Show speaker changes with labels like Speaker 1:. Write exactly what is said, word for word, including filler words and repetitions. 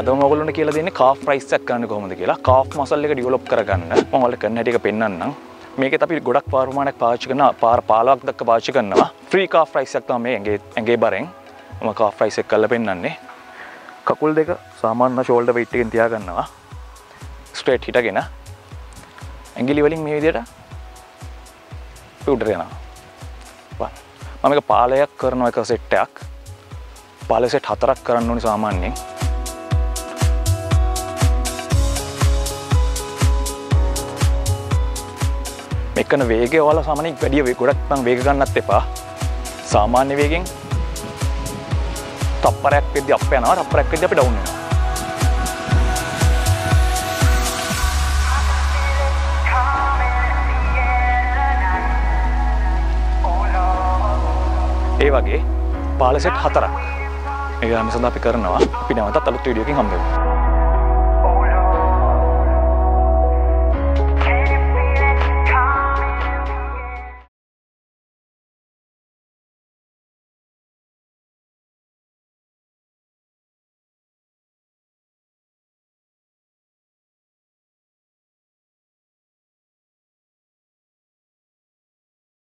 Speaker 1: අදම ඔයගොල්ලන්ට කියලා දෙන්නේ කාෆ් රයිස් එකක් ගන්න කොහොමද කියලා. කාෆ් මසල් එක ඩෙවලොප් කරගන්න මම ඔයාලට කරන හැටි එක පෙන්නන්නම්. මේකෙත් අපි ගොඩක් ප්‍රමාණයක් පාවිච්චි කරන පාර පහළොවක් දක්වා පාවිච්චි කරනවා. ෆ්‍රී කාෆ් රයිස් එකක් තමයි මේ ඇඟේ ඇඟේ බරෙන් මම කාෆ් රයිස් එක කරලා පෙන්නන්නේ. කකුල් දෙක සාමාන්‍ය ෂෝල්ඩර් වෙයිට් එකෙන් තියා ගන්නවා. ස්ට්‍රේට් හිටගෙන ඇඟිලි වලින් මේ විදිහට උඩට යනවා. මම මේක පාලයක් කරන එක සෙට් එකක්. පාල සෙට් හතරක් කරන්න ඕනේ සාමාන්‍යයෙන්. මේකන වේගය ඔයාලා සාමාන්‍යයෙන් වැඩි ගොඩක් නම් වේග ගන්නත් එපා. සාමාන්‍ය වේගෙන් තප්පරයක් වෙද්දි අප් යනවා, තප්පරයක් වෙද්දි අපි ඩවුන් වෙනවා. ඒ වගේ පාල සෙට් හතරක්. ඒක හැම සඳහා අපි කරනවා. අපි නැවතත් අලුත් වීඩියෝ එකකින් හම්බ වෙමු.